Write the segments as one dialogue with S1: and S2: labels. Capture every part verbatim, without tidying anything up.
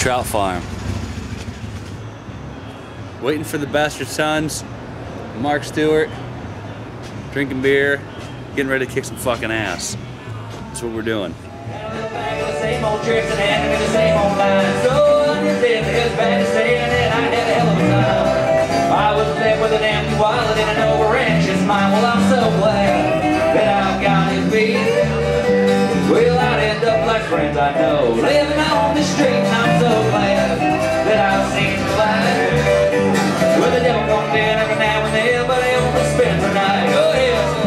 S1: trout farm. Waiting for the Bastard Sons, Mark Stewart, drinking beer, getting ready to kick some fucking ass. That's what we're doing.
S2: Same old tricks and handing me the same old lines. So understand it was bad to say, and then I had a hell of a time. I was left with an empty wallet and an over-anxious mind. Well, I'm so glad that I've got it beat. Well, I'd end up like friends I know, living on the street, and I'm so glad that I've seen the light. Well, the devil comes in every now and then, but he only spends the night. Go ahead, so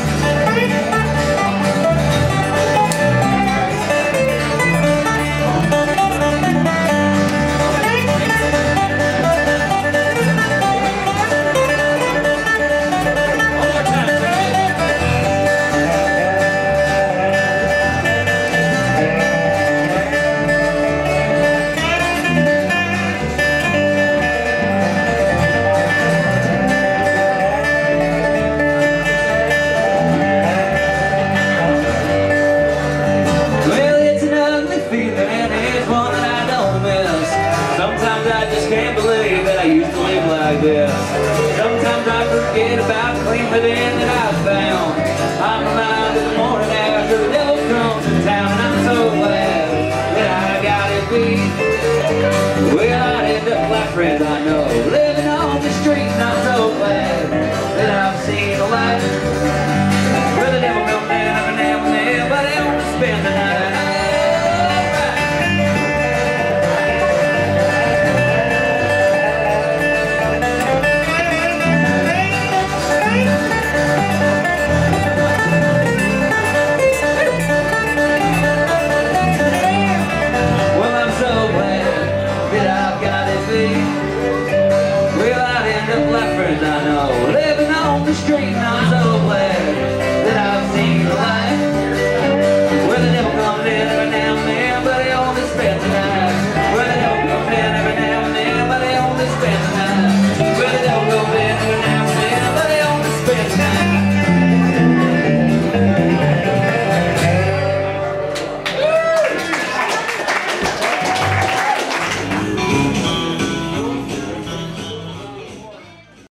S2: sometimes I forget about the clean within that I found. I'm reminded in the morning after the devil comes to town, and I'm so glad that I got it beat. Well, I'd end up like friends I know, living on the street, and I'm so glad that I've seen the light. Well, the devil comes in every now and then, but he only spends the night. Well, I'd end up like friends I know, living on the street.